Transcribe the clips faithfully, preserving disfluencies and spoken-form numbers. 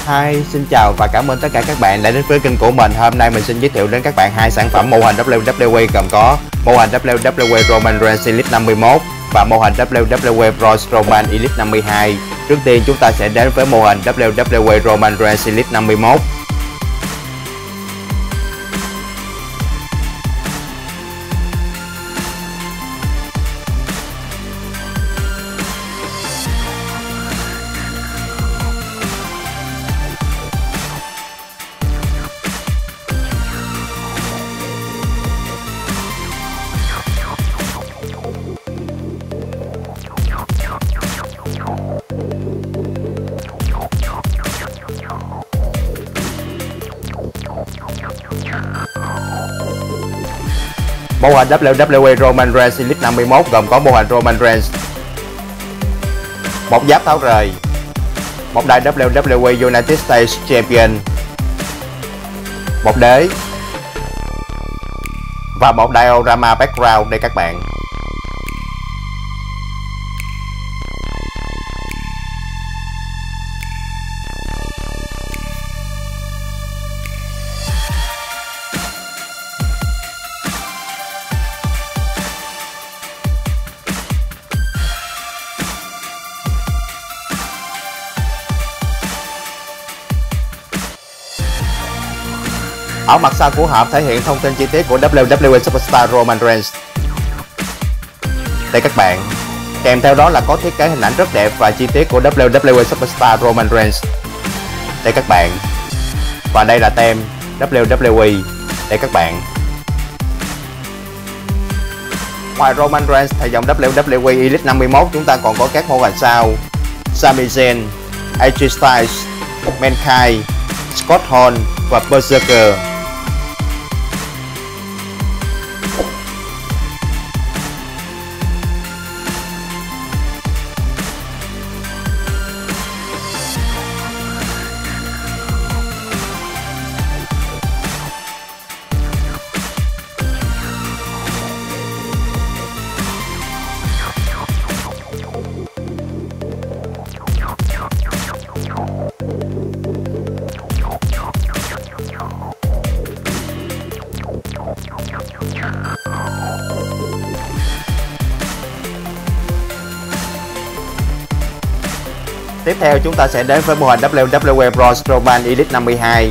Hi, xin chào và cảm ơn tất cả các bạn đã đến với kênh của mình. Hôm nay mình xin giới thiệu đến các bạn hai sản phẩm mô hình vê kép vê kép gồm có mô hình vê kép vê kép Roman Reigns Elite năm mươi mốt và mô hình vê kép vê kép Braun Strowman Elite năm mươi hai. Trước tiên chúng ta sẽ đến với mô hình vê kép vê kép Roman Reigns Elite năm mươi mốt. Mô hình vê kép vê kép Roman Reigns Elite năm mươi mốt gồm có mô hình Roman Reigns, một giáp tháo rời, một đai vê kép vê kép United States Champion, một đế và một diorama background đây các bạn. Ở mặt sau của hộp thể hiện thông tin chi tiết của vê kép vê kép Superstar Roman Reigns. Đây các bạn, kèm theo đó là có thiết kế hình ảnh rất đẹp và chi tiết của vê kép vê kép Superstar Roman Reigns. Đây các bạn. Và đây là tem vê kép vê kép. Đây các bạn. Ngoài Roman Reigns thì dòng vê kép vê kép Elite năm mươi mốt chúng ta còn có các mô hình sau: Sami Zayn, a giê Styles, Mankind, Scott Hall và Berserker. Tiếp theo chúng ta sẽ đến với mô hình vê kép vê kép Braun Strowman Elite năm mươi hai.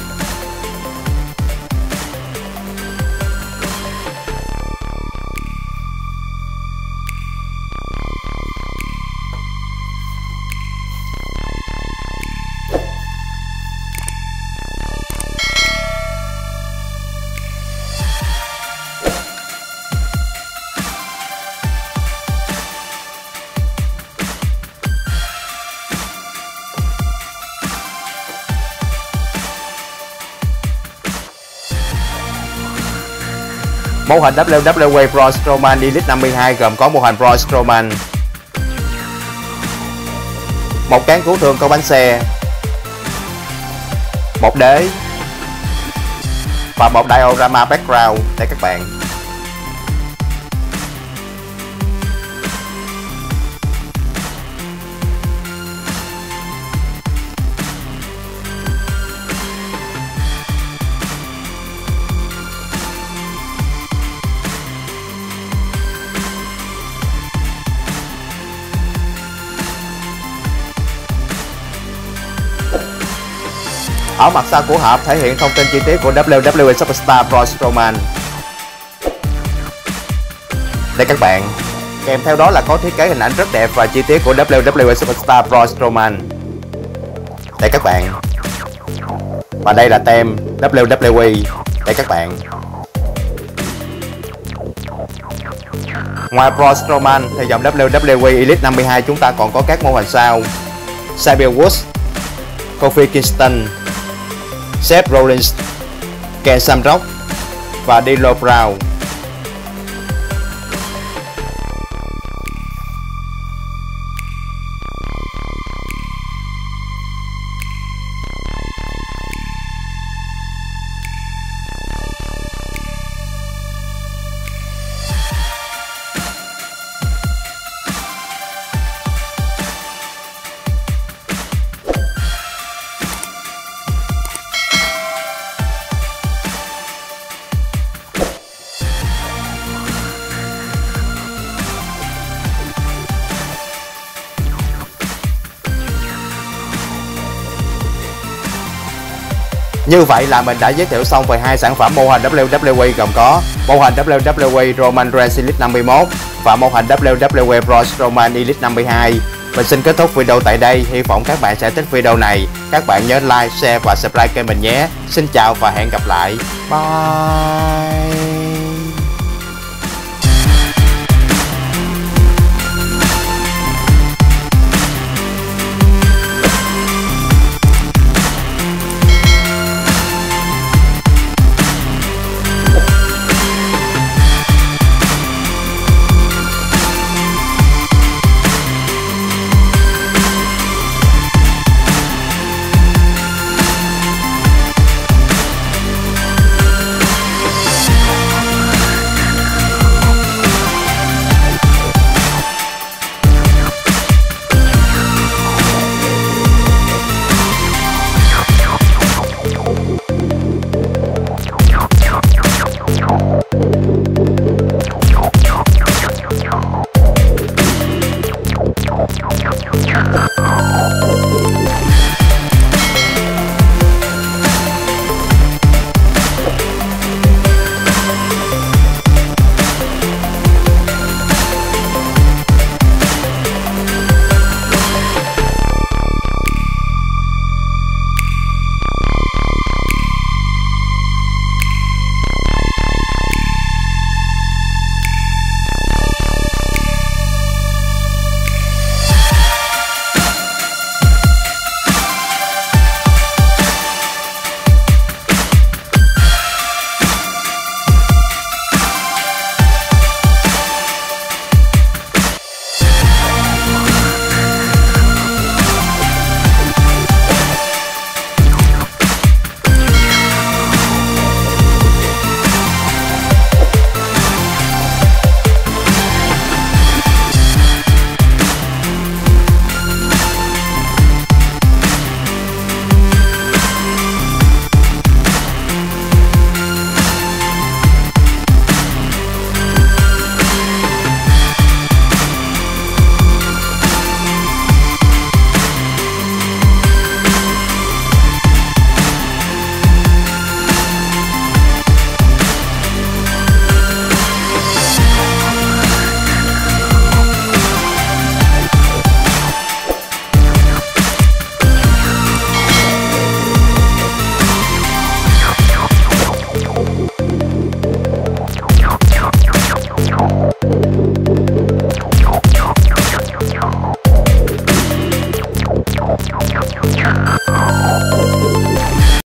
Mô hình vê kép vê kép Braun Strowman Elite năm mươi hai gồm có mô hình Braun Strowman, một cán cứu thương có bánh xe, một đế và một diorama background đây các bạn. Ở mặt sau của hộp thể hiện thông tin chi tiết của vê kép vê kép Superstar Braun Strowman. Đây các bạn, kèm theo đó là có thiết kế hình ảnh rất đẹp và chi tiết của vê kép vê kép Superstar Braun Strowman. Đây các bạn. Và đây là tem vê kép vê kép. Đây các bạn. Ngoài Braun Strowman thì dòng vê kép vê kép Elite năm mươi hai chúng ta còn có các mô hình sau: Xavier Woods, Kofi Kingston, Seth Rollins, Ken Shamrock và D'Lo Brown. Như vậy là mình đã giới thiệu xong về hai sản phẩm mô hình vê kép vê kép gồm có mô hình vê kép vê kép Roman Reigns Elite năm mươi mốt và mô hình vê kép vê kép Braun Strowman Elite năm mươi hai. Mình xin kết thúc video tại đây, hy vọng các bạn sẽ thích video này. Các bạn nhớ like, share và subscribe kênh mình nhé. Xin chào và hẹn gặp lại. Bye.